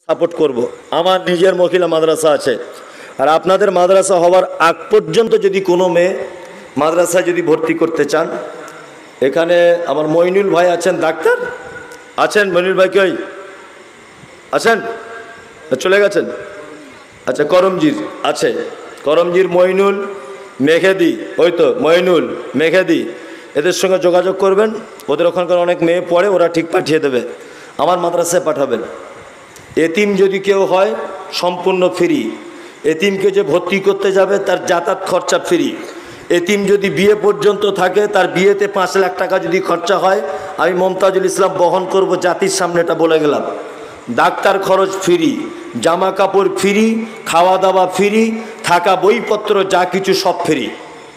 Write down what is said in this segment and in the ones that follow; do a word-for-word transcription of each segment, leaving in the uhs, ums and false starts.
Support করব। আমার নিজের মহিলা মাদ্রাসা আছে, আর আপনাদের মাদ্রাসা হওয়ার আগ পর্যন্ত যদি কোনো মেয়ে মাদ্রাসায় যদি ভর্তি করতে চান, এখানে আমার মইনুল ভাই আছেন, ডাক্তার আছেন। মইনুল ভাই কই আছেন? চলে গেছেন? আচ্ছা, করমজির আছে, করমজির মইনুল, মেঘেদি, ওই তো মইনুল, মেঘেদি, এদের সঙ্গে যোগাযোগ করবেন। ওদের ওখানকার অনেক মেয়ে পড়ে, ওরা ঠিক পাঠিয়ে দেবে। আমার মাদ্রাসায় পাঠাবেন। এতিম যদি কেউ হয় সম্পূর্ণ ফ্রি। এতিমকে যে ভর্তি করতে যাবে তার যাতায়াত খরচা ফ্রি। এতিম যদি বিয়ে পর্যন্ত থাকে তার বিয়েতে পাঁচ লাখ টাকা যদি খরচা হয়, আমি মমতাজুল ইসলাম বহন করব, জাতির সামনে এটা বলে গেলাম। ডাক্তার খরচ ফ্রি, জামা কাপড় ফ্রি, খাওয়া দাওয়া ফ্রি, থাকা বইপত্র যা কিছু সব ফ্রি।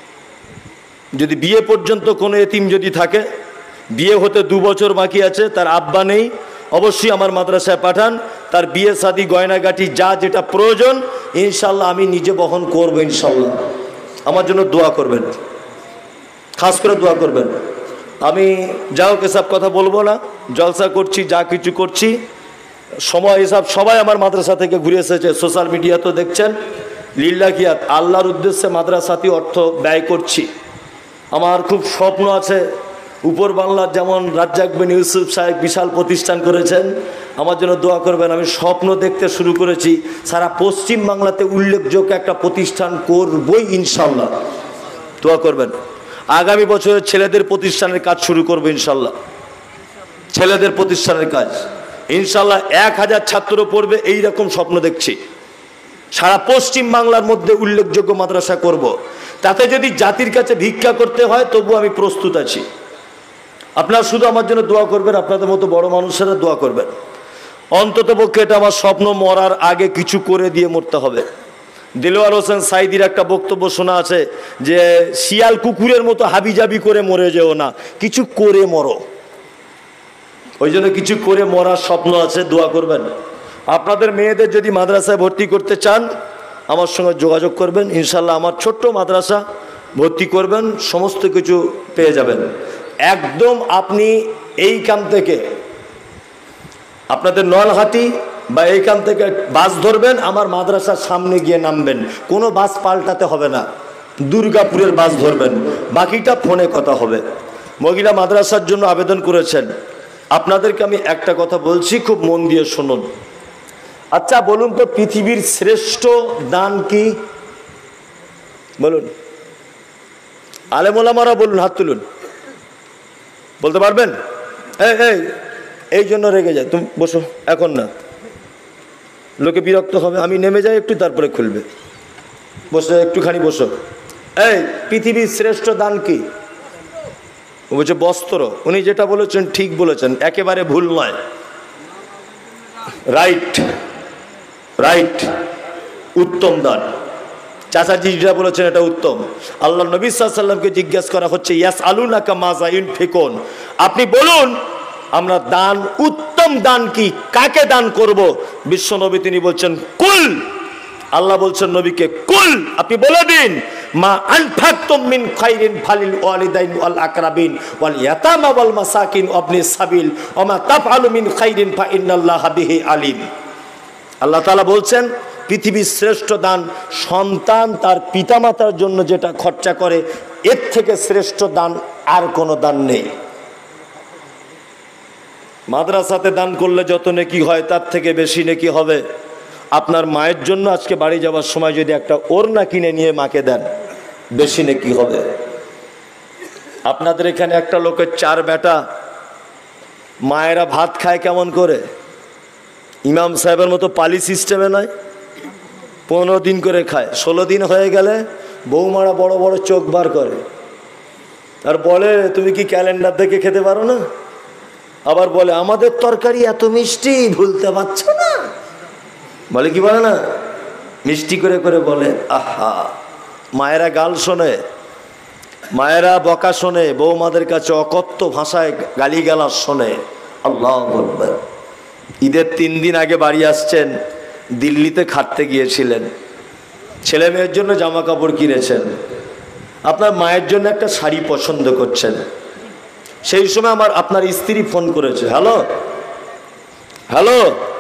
যদি বিয়ে পর্যন্ত কোনো এতিম যদি থাকে, বিয়ে হতে দু বছর বাকি আছে, তার আব্বা নেই, অবশ্যই আমার মাদ্রাসায় পাঠান। তার বিয়ে শাদী গয়নাগাটি যা যেটা প্রয়োজন ইনশাল্লাহ আমি নিজে বহন করব। ইনশাল্লাহ আমার জন্য দোয়া করবেন, খাস করে দোয়া করবেন। আমি যাও এসব কথা বলবো না, জলসা করছি, যা কিছু করছি সময় হিসাব সবাই আমার মাদ্রাসা থেকে ঘুরে এসেছে, সোশ্যাল মিডিয়া তো দেখছেন। লিল্লাহিয়াত আল্লাহর উদ্দেশ্যে মাদ্রাসাতে অর্থ ব্যয় করছি। আমার খুব স্বপ্ন আছে, উপর বাংলার যেমন রাজ্জাক বিন ইউসুফ সাহেব বিশাল প্রতিষ্ঠান করেছেন, আমার জন্য দোয়া করবেন। আমি স্বপ্ন দেখতে শুরু করেছি, সারা পশ্চিম বাংলাতে উল্লেখযোগ্য একটা প্রতিষ্ঠান করবই ইনশাল্লাহ। দোয়া করবেন। আগামী বছরে ছেলেদের প্রতিষ্ঠানের কাজ শুরু করবো ইনশাল্লাহ। ছেলেদের প্রতিষ্ঠানের কাজ ইনশাল্লাহ এক হাজার ছাত্র পড়বে, এইরকম স্বপ্ন দেখছি। সারা পশ্চিম বাংলার মধ্যে উল্লেখযোগ্য মাদ্রাসা করব। তাতে যদি জাতির কাছে ভিক্ষা করতে হয় তবু আমি প্রস্তুত আছি। আপনারা শুধু আমার জন্য দোয়া করবেন, আপনাদের মতো বড় মানুষেরা দোয়া করবেন। অন্তত পক্ষে এটা আমার স্বপ্ন, মরার আগে কিছু করে দিয়ে মরতে হবে। দিলওয়ার হোসেন সাইদির একটা বক্তব্য শোনা আছে যে শিয়াল কুকুরের মতো হাবিজাবি করে মরে যেও না, কিছু করে মরো। ওই জন্য কিছু করে মরার স্বপ্ন আছে, দোয়া করবেন। আপনাদের মেয়েদের যদি মাদ্রাসায় ভর্তি করতে চান আমার সঙ্গে যোগাযোগ করবেন, ইনশাল্লাহ আমার ছোট্ট মাদ্রাসা ভর্তি করবেন, সমস্ত কিছু পেয়ে যাবেন। একদম আপনি এইখান থেকে আপনাদের নলহাটি বা এইখান থেকে বাস ধরবেন, আমার মাদ্রাসার সামনে গিয়ে নামবেন, কোনো বাস পাল্টাতে হবে না, দুর্গাপুরের বাস ধরবেন, বাকিটা ফোনে কথা হবে। মহিলা মাদ্রাসার জন্য আবেদন করেছেন, আপনাদেরকে আমি একটা কথা বলছি, খুব মন দিয়ে শুনুন। আচ্ছা বলুন তো, পৃথিবীর শ্রেষ্ঠ দান কি? বলুন, আলেম ওলামারা বলুন, হাত তুলুন, বলতে পারবেন? এই এই এই জন্য রেগে যায়, তুমি বসো, এখন না, লোকে বিরক্ত হবে। আমি নেমে যাই একটু, তারপরে খুলবে। বসে একটুখানি বসো। এই পৃথিবীর শ্রেষ্ঠ দান কি? ও বলছে বস্ত্র। উনি যেটা বলেছেন ঠিক বলেছেন, একেবারে ভুল নয়, রাইট রাইট উত্তম দান। চাচাজি যেটা বলেছেন এটা উত্তম। আল্লাহ নবী সাল্লাল্লাহু আলাইহি ওয়াসাল্লামকে জিজ্ঞেস করা হচ্ছে ইয়াসআলুনাকা মাযা ইউনফিকুন, আপনি বলুন আমরা দান, উত্তম দান কি, কাকে দান করব? বিশ্ব নবী তিনি বলছেন কুল। আল্লাহ বলছেন নবীকে কুল, আপনি বলে দিন, মা আনফাকতুম মিন খাইরিন ফালিল ওয়ালিদাইন ওয়াল আকরাবিন ওয়াল ইয়াতামা ওয়াল মাসাকিন ওয়াবনিস সাবিল ওয়া মা তাফআলু মিন খাইরিন ফা ইন্নাল্লাহা বিহি আলিম। আল্লাহ তাআলা বলছেন পৃথিবীর শ্রেষ্ঠ দান সন্তান তার পিতামাতার জন্য যেটা খরচা করে, এর থেকে শ্রেষ্ঠ দান আর কোনো দান নেই। মাদ্রাসাতে দান করলে যত নেকি হয় তার থেকে বেশি নেকি হবে। আপনার মায়ের জন্য আজকে বাড়ি যাওয়ার সময় যদি একটা ওড়না কিনে নিয়ে মাকে দেন, বেশি নেকি হবে। আপনাদের এখানে একটা লোকের চার বেটা, মায়েরা ভাত খায় কেমন করে? ইমাম সাহেবের মতো পালি সিস্টেমে নয়, পনেরো দিন করে খায়। ষোলো দিন হয়ে গেলে বৌমারা বড় বড় চোখ বার করে আর বলে তুমি কি ক্যালেন্ডার দেখে খেতে পারো না? আবার বলে আমাদের তরকারি এত মিষ্টি, ভুলতে পারছো না। বলে কি বলে না, মিষ্টি করে করে বলে। আহা, মায়েরা গাল শোনে, মায়েরা বকা শোনে, বৌমাদের কাছে অকথ্য ভাষায় গালিগালাজ শোনে। আল্লাহু আকবার। ঈদের তিন দিন আগে বাড়ি আসছেন, দিল্লিতে খাটতে গিয়েছিলেন, ছেলে মেয়ের জন্য জামা কাপড় কিনেছেন, আপনার মায়ের জন্য একটা শাড়ি পছন্দ করছেন। সেই সময় আমার আপনার স্ত্রী ফোন করেছে, হ্যালো হ্যালো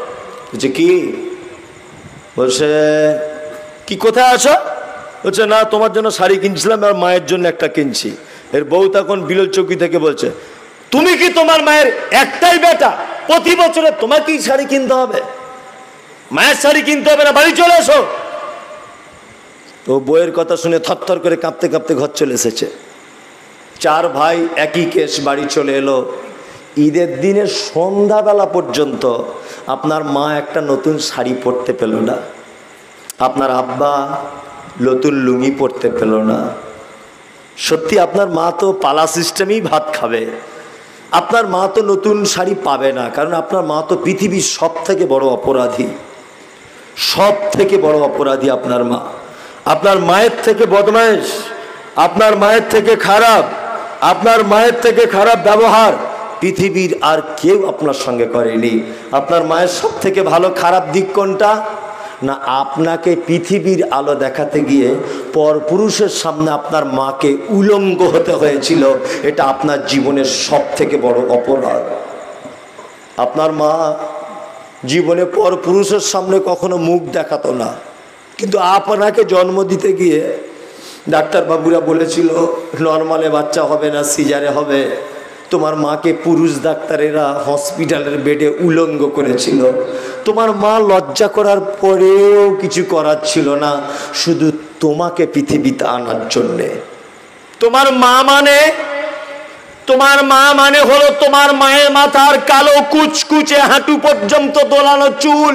বলছে কি? বলছে কি কোথায় আছো? বলছে না, তোমার জন্য শাড়ি কিনছিলাম আর মায়ের জন্য একটা কিনছি। এর বউ তখন বিরল চৌকি থেকে বলছে, তুমি কি তোমার মায়ের একটাই বেটা? প্রতি বছরে তোমাকেই শাড়ি কিনতে হবে? মায়ের শাড়ি কিনতে হবে না, বাড়ি চলে এসো। তো বউয়ের কথা শুনে থরথর করে কাঁপতে কাঁপতে ঘর চলে এসেছে। চার ভাই একই কেস, বাড়ি চলে এলো। ঈদের দিনে সন্ধ্যাবেলা পর্যন্ত আপনার মা একটা নতুন শাড়ি পরতে পেল না, আপনার আব্বা নতুন লুঙ্গি পরতে পেল না। সত্যি আপনার মা তো পালা সিস্টেমেই ভাত খাবে, আপনার মা তো নতুন শাড়ি পাবে না, কারণ আপনার মা তো পৃথিবীর সব থেকে বড় অপরাধী, সব থেকে বড় অপরাধী আপনার মা। আপনার মায়ের থেকে বদমাইশ, আপনার মায়ের থেকে খারাপ, আপনার মায়ের থেকে খারাপ ব্যবহার পৃথিবীর আর কেউ আপনার সঙ্গে করেনি। আপনার মায়ের সব থেকে ভালো খারাপ দিক কোনটা? না, আপনাকে পৃথিবীর আলো দেখাতে গিয়ে পরপুরুষের সামনে আপনার মাকে উলঙ্গ হতে হয়েছিল। এটা আপনার জীবনের সব থেকে বড় অপরাধ। আপনার মা জীবনে পরপুরুষের সামনে কখনো মুখ দেখাতো না, কিন্তু আপনাকে জন্ম দিতে গিয়ে ডাক্তারবাবুরা বলেছিল নর্মালে বাচ্চা হবে না, সিজারে হবে। তোমার মাকে পুরুষ ডাক্তারেরা হসপিটালের বেডে উলঙ্গ করেছিল। তোমার মা লজ্জা করার পরেও কিছু করার ছিল না, শুধু তোমাকে পৃথিবীতে আনার জন্যে। তোমার মা মানে তোমার মা মানে হলো তোমার মায়ের মাথার কালো কুচকুচে হাঁটু পর্যন্ত দোলানো চুল।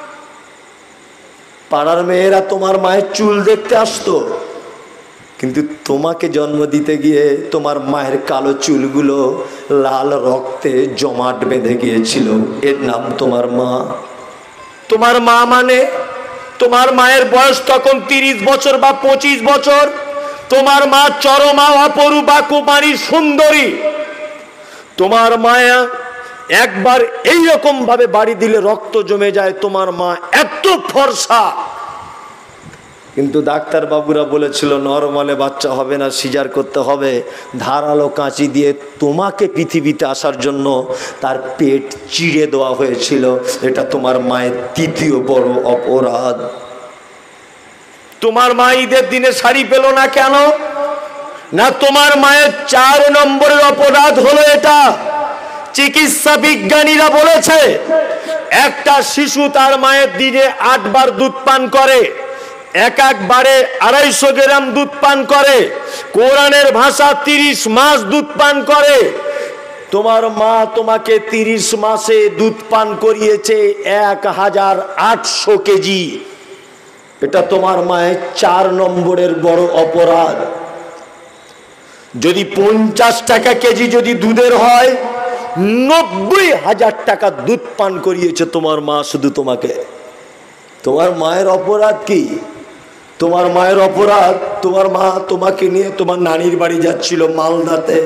পাড়ার মেয়েরা তোমার মায়ের চুল দেখতে আসতো, কিন্তু তোমাকে জন্ম দিতে গিয়ে তোমার মায়ের কালো চুলগুলো লাল রক্তে জমাট বেঁধে গিয়েছিল। এর নাম তোমার মা। তোমার মা মানে তোমার মায়ের বয়স তখন তিরিশ বছর বা পঁচিশ বছর। তোমার মা চরমা অপরূপা কুমারী সুন্দরী। তোমার মায়া একবার এইরকম ভাবে বাড়ি দিলে রক্ত জমে যায়। তোমার মা এত ফর্সা, কিন্তু ডাক্তার বাবুরা বলেছিল নরমালে বাচ্চা হবে না, সিজার করতে হবে। ধারালো কাঁচি দিয়ে তোমাকে পৃথিবীতে আসার জন্য তার পেট চিড়ে দেওয়া হয়েছিল। এটা তোমার মায়ের তৃতীয় বড় অপরাধ। তোমার মা ঈদের দিনে শাড়ি পেল না কেন? না, তোমার মায়ের চার নম্বরের অপরাধ হলো এটা। চিকিৎসা বিজ্ঞানীরা বলেছে একটা শিশু তার মায়ের দিনে আটবার দুধ পান করে, এক একবারে আড়াইশো গ্রাম দুধ পান করে। কোরআনের ভাষা তিরিশ মাস দুধ পান করে। তোমার মা তোমাকে তিরিশ মাসে দুধ পান করিয়েছে এক হাজার আটশো কেজি। এটা তোমার মায়ের চার নম্বরের বড় অপরাধ। যদি পঞ্চাশ টাকা কেজি যদি দুধের হয়, নব্বই হাজার টাকা দুধ পান করিয়েছে তোমার মা শুধু তোমাকে। তোমার মায়ের অপরাধ কি? তোমার মায়ের অপরাধ, তোমার মা তোমাকে নিয়ে তোমার নানির বাড়ি যাচ্ছিল মালদাতে।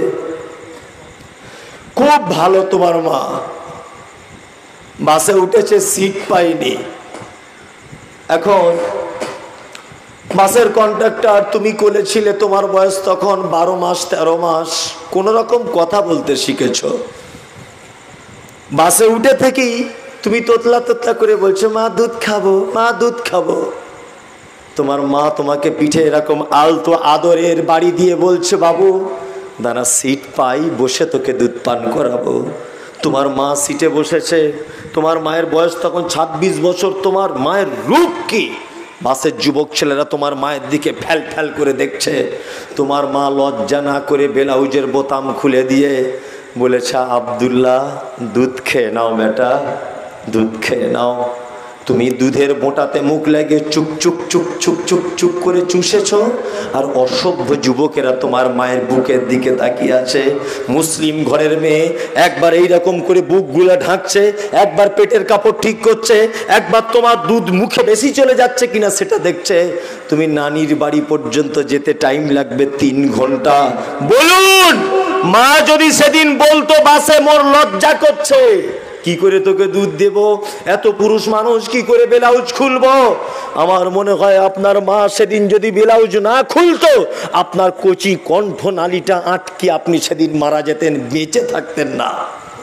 খুব ভালো তোমার মা, বাসে উঠেছে, সিট পাইনি। এখন বাসের কন্ডাক্টর, তুমি কোলে ছিলে, তোমার বয়স তখন বারো মাস তেরো মাস, কোন রকম কথা বলতে শিখেছ। বাসে উঠে থেকেই তুমি তোতলা তোতলা করে বলছো মা দুধ খাবো, মা দুধ খাবো। তোমার মা তোমাকে পিঠে এরকম আলতো আদরের বাড়ি দিয়ে বলছে বাবু দাঁড়া, সিট পাই, বসে তোকে দুধ পান করাবো। তোমার মা সিটে বসেছে। তোমার মায়ের বয়স তখন ছাব্বিশ বছর। তোমার মায়ের রূপ কি? বাসের যুবক ছেলেরা তোমার মায়ের দিকে ফ্যাল ফ্যাল করে দেখছে। তোমার মা লজ্জা না করে ব্লাউজের বোতাম খুলে দিয়ে বলেছে আব্দুল্লাহ দুধ খেয়ে নাও বেটা, দুধ খেয়ে নাও। তুমি দুধের মোটাতে মুখ লাগে চুপ চুপ চুপ চুপ চুপ চুপ করে চুষেছ। আর অসভ্য যুবকেরা তোমার মায়ের বুকের দিকে তাকিয়ে আছে। মুসলিম ঘরের মেয়ে একবার এইরকম করে বুকগুলা ঢাকছে, একবার পেটের কাপড় ঠিক করছে, একবার তোমার দুধ মুখে বেশি চলে যাচ্ছে কিনা সেটা দেখছে। তুমি নানির বাড়ি পর্যন্ত যেতে টাইম লাগবে তিন ঘন্টা। বলুন, মা যদি সেদিন বলতো বাসে মোর লজ্জা করছে, কি করে তোকে দুধ দেব, এত পুরুষ মানুষ কি করে ব্লাউজ খুলবো? আমার মনে হয় আপনার মা সেদিন যদি ব্লাউজ না খুলতো, আপনার কচি কণ্ঠ নালীটা আটকে আপনি সেদিন মারা যেতেন, বেঁচে থাকতেন না।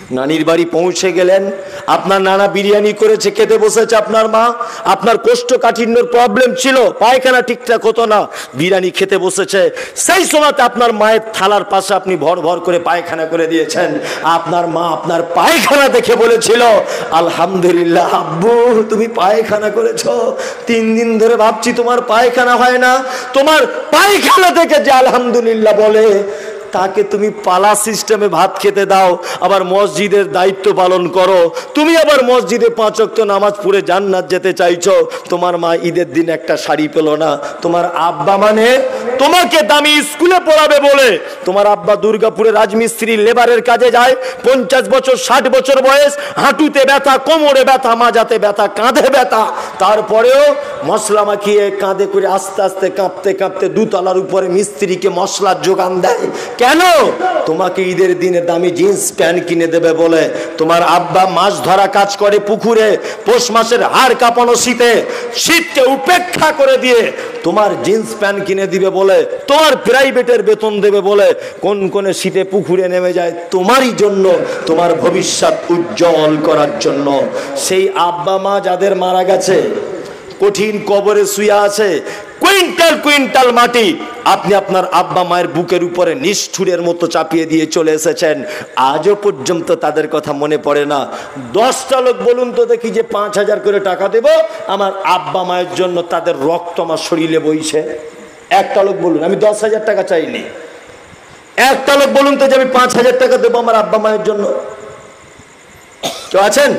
নানির বাড়ি পৌঁছে গেলেন, আপনার নানা বিরিয়ানি করেছে, খেতে বসেছে আপনার মা। আপনার কোষ্ঠকাঠিন্যের প্রবলেম ছিল, পায়খানা ঠিকঠাক হতো না, বিরিয়ানি খেতে বসেছে। সেই সময়তে আপনার মায়ের থালার পাশে আপনি ভর ভর করে পায়খানা করে দিয়েছেন। আপনার মা আপনার পায়খানা দেখে বলেছিল, আলহামদুলিল্লাহ আব্বু তুমি পায়খানা করেছো, তিন দিন ধরে ভাবছি তোমার পায়খানা হয় না। তোমার পায়খানা দেখে যে আলহামদুলিল্লাহ বলে, তাকে তুমি পালা সিস্টেমে ভাত খেতে দাও, আবার মসজিদের দায়িত্ব পালন করো। তুমি আবার মসজিদে পাঁচ ওয়াক্ত নামাজ পড়ে জান্নাত যেতে চাইছো। তোমার মা ঈদের দিন একটা শাড়ি পেল না। তোমার আব্বা মানে তোমাকে দামি স্কুলে পড়াবে বলে, তোমার আব্বা দুর্গাপুরে রাজমিস্ত্রি লেবারের কাজে যায়, পঞ্চাশ বছর ষাট বছর বয়স, হাঁটুতে ব্যথা, কোমরে ব্যথা, মাজাতে ব্যথা, কাঁধে ব্যথা, তারপরেও মশলা মাখিয়ে কাঁধে করে আস্তে আস্তে কাঁপতে কাঁপতে দুতলার উপরে মিস্ত্রিকে মশলার যোগান দেয়। কেন? তোমাকে ঈদের দিনে দামি জিন্স প্যান্ট কিনে দেবে বলে। তোমার আব্বা মাছ ধরা কাজ করে পুকুরে, পৌষ মাসের হাড় কাঁপানো শীতে, শীতকে উপেক্ষা করে দিয়ে তোমার জিন্স প্যান্ট কিনে দিবে বলে, তোমার প্রাইভেটের বেতন দেবে বলে কোন কোন শীতে পুকুরে নেমে যায় তোমারই জন্য, তোমার ভবিষ্যৎ উজ্জ্বল করার জন্য। সেই আব্বা মা যাদের মারা গেছে, কঠিন কবরে শুয়ে আছে, কুইন্টাল কুইন্টাল মাটি আপনি আপনার আব্বা মায়ের বুকের উপরে নিষ্ঠুরের মতো চাপিয়ে দিয়ে চলে এসেছেন, আজও পর্যন্ত তাদের কথা মনে পড়ে না। দশটা লোক বলুন তো দেখি যে পাঁচ হাজার করে টাকা দেব আমার আব্বা মায়ের জন্য, তাদের রক্ত আমার শরীরে বইছে। একটা লোক বলুন, আমি দশ হাজার টাকা চাইনি। একটা লোক বলুন তো যে আমি পাঁচ হাজার টাকা দেবো আমার আব্বা মায়ের জন্য। কেউ আছেন?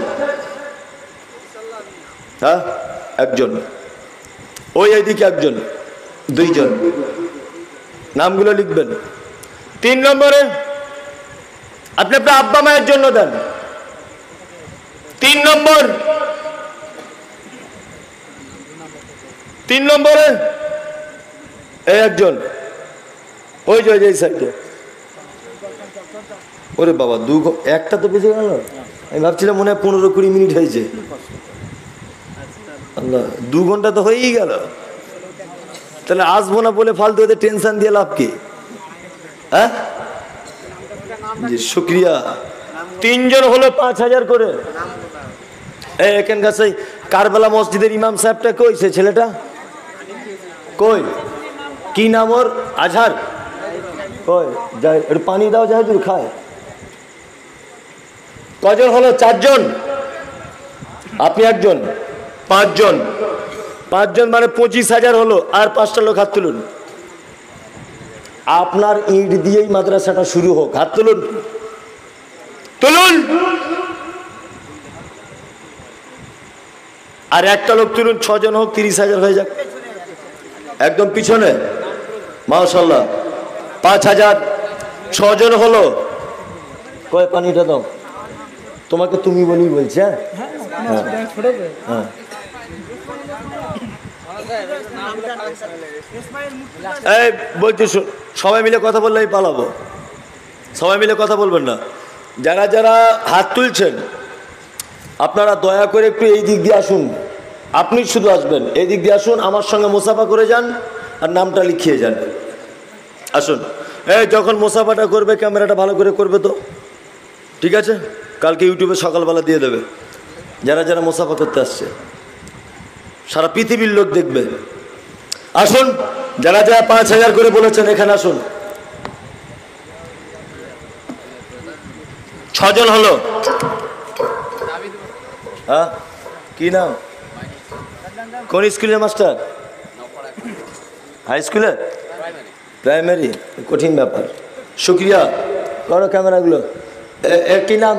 হ্যাঁ, একজন। ওই এইদিকে একজন, দুইজন। নামগুলো লিখবেন। তিন নম্বরে আপনি আপনার আব্বা মায়ের জন্য দেন। তিন নম্বর তিন নম্বরে এই একজন, ওই যে এই সাইডে। ওরে বাবা, দু একটা তো বেঁচে গেল। আমি ভাবছিলাম মনে হয় পনেরো কুড়ি মিনিট হয়েছে। আল্লাহ, দু ঘন্টা তো হয়েই গেল। তাহলে আসবো না বলে ফালতু ওদের টেনশন দিয়ে লাভ কি? হ্যাঁ জি, শুক্রিয়া। তিনজন হলো পাঁচ হাজার করে। এখানকার সেই কারবালা মসজিদের ইমাম সাহেবটা কই? সে ছেলেটা কই? কি নাম ওর? আজহার কই? যাই একটু পানি দাও, যাই দূর খায়। কজন হলো? চারজন। আপনি একজন, পাঁচজন। পাঁচজন মানে পঁচিশ হাজার হলো। আর পাঁচটা লোক হাত তুলুন। আপনার ইট দিয়েই মাদ্রাসাটা শুরু হোক। হাত তুলুন, তুলুন। আর একটা লোক তুলুন, ছজন হোক, তিরিশ হাজার হয়ে যাক। একদম পিছনে, মাশাআল্লাহ, পাঁচ হাজার। ছজন হলো। কয় পানিটা দাও। তোমাকে তুমি বলি বলছে। হ্যাঁ হ্যাঁ, এই বলছি, সবাই মিলে কথা বললেই পালাবো। সবাই মিলে কথা বলবেন না। যারা যারা হাত তুলছেন আপনারা দয়া করে একটু এই দিক দিয়ে আসুন। আপনি শুধু আসবেন, এই দিক দিয়ে আসুন, আমার সঙ্গে মুসাফা করে যান আর নামটা লিখিয়ে যান। আসুন। এই যখন মুসাফাটা করবে ক্যামেরাটা ভালো করে করবে তো, ঠিক আছে? কালকে ইউটিউবে সকালবেলা দিয়ে দেবে। যারা যারা মুসাফা করতে আসছে সারা পৃথিবীর লোক দেখবে। আসুন, যারা যারা পাঁচ হাজার করে বলেছেন এখানে আসুন। ছজন হলো। হ্যাঁ, কি নাম? কোন স্কুলের মাস্টার? হাই স্কুলে, প্রাইমারি। কঠিন ব্যাপার। শুক্রিয়া। করো ক্যামেরাগুলো। কি নাম?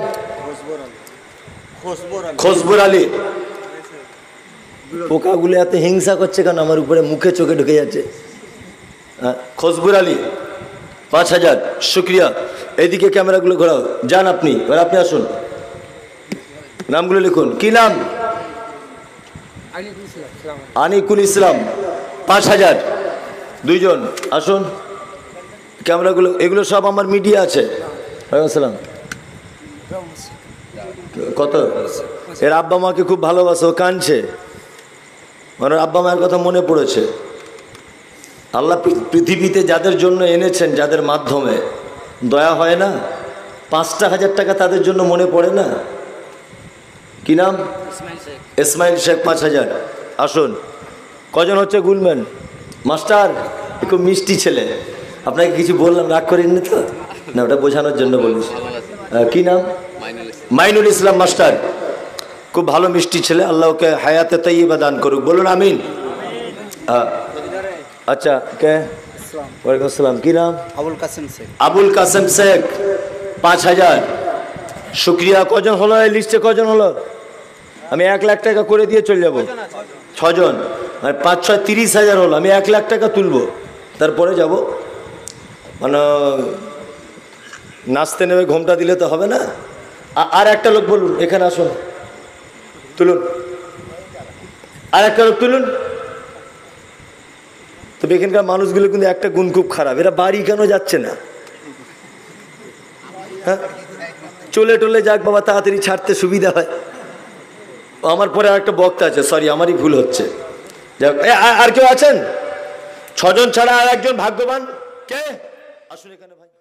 খসবুর আলী। পোকাগুলো এত হিংসা করছে কেন আমার উপরে? মুখে চোখে ঢুকে যাচ্ছে। হ্যাঁ, খসবুর আলী, পাঁচ হাজার। শুক্রিয়া। এইদিকে ক্যামেরাগুলো ঘোরাও। যান আপনি, এবার আপনি আসুন, নামগুলো লিখুন। কি নাম? আনিকুল ইসলাম, পাঁচ হাজার। দুইজন আসুন। ক্যামেরাগুলো, এগুলো সব আমার মিডিয়া আছে। ওয়ালাইকুম কত? এর আব্বা মাকে খুব ভালোবাসে, ও কাঁদছে, মানে আব্বা মায়ের কথা মনে পড়েছে। আল্লাহ পৃথিবীতে যাদের জন্য এনেছেন, যাদের মাধ্যমে, দয়া হয় না? পাঁচটা হাজার টাকা তাদের জন্য মনে পড়ে না? কি নাম? ইসমাইল শেখ। পাঁচ হাজার। আসুন, কজন হচ্ছে গুলম্যান? মাস্টার একটু মিষ্টি ছেলে, আপনাকে কিছু বললাম রাগ করেননি তো? না, ওটা বোঝানোর জন্য বলিস। কি নাম? মাইনুল ইসলাম মাস্টার, খুব ভালো মিষ্টি ছেলে, আল্লাহ ওকে হায়াতে তাইয়্যিবা দান করুক, বলুন আমিন। আচ্ছা, কে? ওয়ালাইকুম আসসালাম। কি নাম? আবুল কাসেম শেখ। আবুল কাসেম শেখ। পাঁচ হাজার। শুক্রিয়া। কজন হলো এই লিস্টে? কজন হলো? আমি এক লাখ টাকা করে দিয়ে চলে যাব। ছজন, মানে পাঁচ ছয় তিরিশ হাজার হলো। আমি এক লাখ টাকা তুলবো, তারপরে যাব। মানে নাচতে নেবে ঘোমটা দিলে তো হবে না। আর একটা লোক বলুন, এখানে আসুন, তুলুন। আর একটা লোক তুলুন। তবে এখানকার মানুষগুলো কিন্তু একটা গুণ খুব খারাপ, এরা বাড়ি কেন যাচ্ছে না? হ্যাঁ, চলে টলে যাক বাবা, তাড়াতাড়ি ছাড়তে সুবিধা হয়। আমার পরে আরেকটা বক্তা আছে, সরি আমারই ভুল হচ্ছে। যাক, আর কেউ আছেন? ছজন ছাড়া আর একজন ভাগ্যবান কে? আসুন এখানে ভাই।